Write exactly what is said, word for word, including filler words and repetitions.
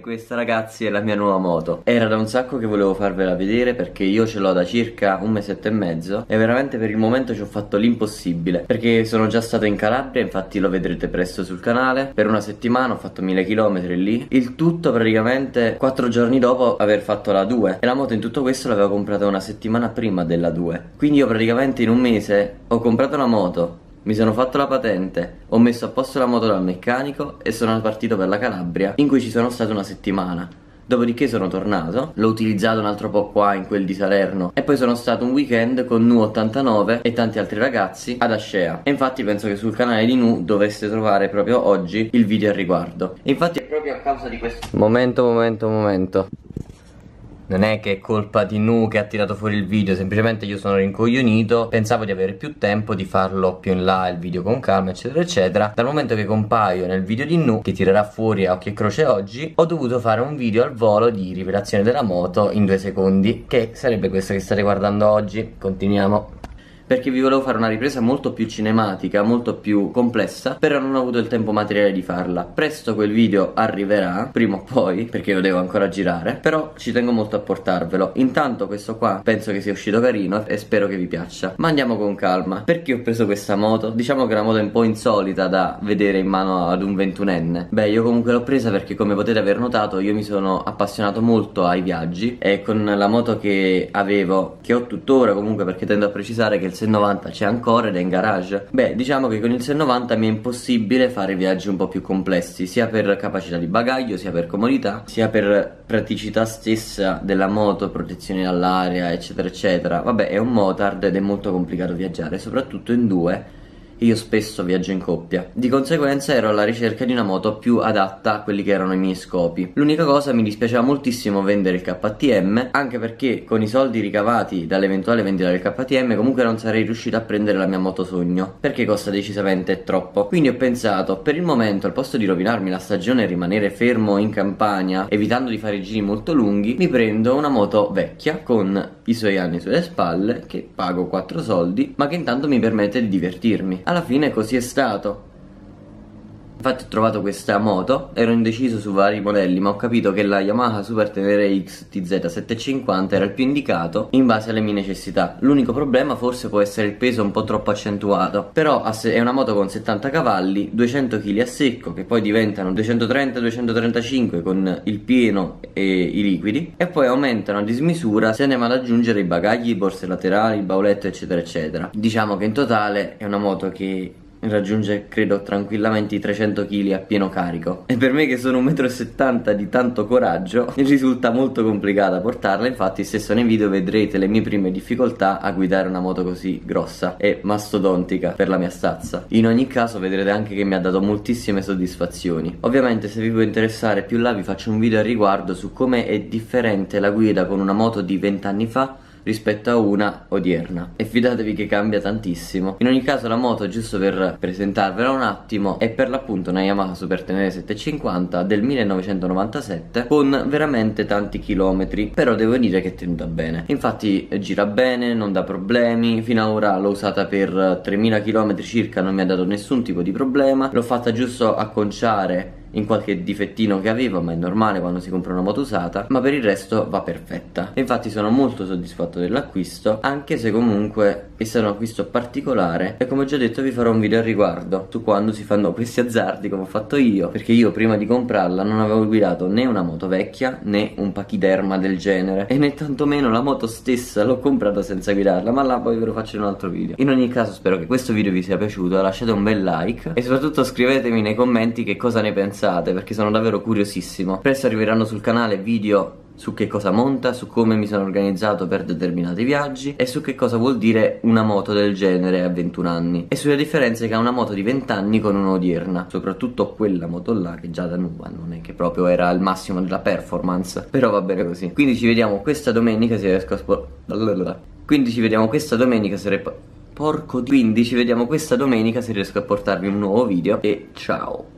questa ragazzi è la mia nuova moto. Era da un sacco che volevo farvela vedere perché io ce l'ho da circa un mesetto e mezzo e veramente per il momento ci ho fatto l'impossibile, perché sono già stato in Calabria, infatti lo vedrete presto sul canale. Per una settimana ho fatto mille chilometri lì, il tutto praticamente quattro giorni dopo aver fatto la due, e la moto in tutto questo l'avevo comprata una settimana prima della due. Quindi io praticamente in un mese ho comprato una moto, mi sono fatto la patente, ho messo a posto la moto dal meccanico e sono partito per la Calabria, in cui ci sono stato una settimana. Dopodiché sono tornato, l'ho utilizzato un altro po' qua in quel di Salerno e poi sono stato un weekend con Nu ottantanove e tanti altri ragazzi ad Ascea. E infatti penso che sul canale di Nu dovreste trovare proprio oggi il video al riguardo. E infatti è proprio a causa di questo... Momento, momento, momento. Non è che è colpa di Nu che ha tirato fuori il video, semplicemente io sono rincoglionito, pensavo di avere più tempo di farlo più in là, il video con calma eccetera eccetera. Dal momento che compaio nel video di Nu, che tirerà fuori a occhio e croce oggi, ho dovuto fare un video al volo di rivelazione della moto in due secondi, che sarebbe questo che state guardando oggi. Continuiamo. Perché vi volevo fare una ripresa molto più cinematica, molto più complessa, però non ho avuto il tempo materiale di farla. Presto quel video arriverà, prima o poi, perché lo devo ancora girare, però ci tengo molto a portarvelo. Intanto questo qua penso che sia uscito carino e spero che vi piaccia. Ma andiamo con calma. Perché ho preso questa moto? Diciamo che è una moto un po' insolita da vedere in mano ad un ventunenne. Beh, io comunque l'ho presa perché, come potete aver notato, io mi sono appassionato molto ai viaggi, e con la moto che avevo, che ho tuttora comunque, perché tendo a precisare che il sei novanta c'è ancora ed è in garage. Beh, diciamo che con il sei novanta mi è impossibile fare viaggi un po' più complessi, sia per capacità di bagaglio, sia per comodità, sia per praticità stessa della moto, protezione dall'aria eccetera eccetera. Vabbè, è un motard ed è molto complicato viaggiare, soprattutto in due. Io spesso viaggio in coppia, di conseguenza ero alla ricerca di una moto più adatta a quelli che erano i miei scopi. L'unica cosa, mi dispiaceva moltissimo vendere il K T M, anche perché con i soldi ricavati dall'eventuale vendita del K T M comunque non sarei riuscito a prendere la mia moto sogno, perché costa decisamente troppo. Quindi ho pensato, per il momento, al posto di rovinarmi la stagione e rimanere fermo in campagna, evitando di fare giri molto lunghi, mi prendo una moto vecchia con i suoi anni sulle spalle, che pago quattro soldi, ma che intanto mi permette di divertirmi. Alla fine così è stato. Infatti ho trovato questa moto, ero indeciso su vari modelli, ma ho capito che la Yamaha Super Tenere X T Z settecentocinquanta era il più indicato in base alle mie necessità. L'unico problema forse può essere il peso un po' troppo accentuato, però è una moto con settanta cavalli, duecento chili a secco, che poi diventano duecentotrenta duecentotrentacinque con il pieno e i liquidi, e poi aumentano a dismisura se andiamo ad aggiungere i bagagli, i borse laterali, il bauletto eccetera eccetera. Diciamo che in totale è una moto che raggiunge credo tranquillamente i trecento chili a pieno carico, e per me che sono un metro e settanta di tanto coraggio risulta molto complicata portarla. Infatti stesso nei video vedrete le mie prime difficoltà a guidare una moto così grossa e mastodontica per la mia stazza. In ogni caso vedrete anche che mi ha dato moltissime soddisfazioni. Ovviamente se vi può interessare più là vi faccio un video al riguardo su come è differente la guida con una moto di venti anni fa rispetto a una odierna, e fidatevi che cambia tantissimo. In ogni caso la moto, giusto per presentarvela un attimo, è per l'appunto una Yamaha Super Tenere settecentocinquanta del millenovecentonovantasette con veramente tanti chilometri, però devo dire che è tenuta bene. Infatti gira bene, non dà problemi, fino ad ora l'ho usata per tremila chilometri circa, non mi ha dato nessun tipo di problema. L'ho fatta giusto acconciare in qualche difettino che avevo, ma è normale quando si compra una moto usata, ma per il resto va perfetta. E infatti sono molto soddisfatto dell'acquisto, anche se comunque è stato un acquisto particolare, e come ho già detto vi farò un video al riguardo su quando si fanno questi azzardi come ho fatto io, perché io prima di comprarla non avevo guidato né una moto vecchia né un pachiderma del genere, e né tantomeno la moto stessa l'ho comprata senza guidarla, ma là poi ve lo faccio in un altro video. In ogni caso spero che questo video vi sia piaciuto, lasciate un bel like e soprattutto scrivetemi nei commenti che cosa ne pensate, perché sono davvero curiosissimo. Presto arriveranno sul canale video su che cosa monta, su come mi sono organizzato per determinati viaggi e su che cosa vuol dire una moto del genere a ventuno anni, e sulle differenze che ha una moto di venti anni con un'odierna, soprattutto quella moto là che già da nuova non è che proprio era al massimo della performance, però va bene così. Quindi ci vediamo questa domenica se riesco a spor... Quindi ci vediamo questa domenica se rep... Porco di... Quindi ci vediamo questa domenica se riesco a portarvi un nuovo video, e ciao!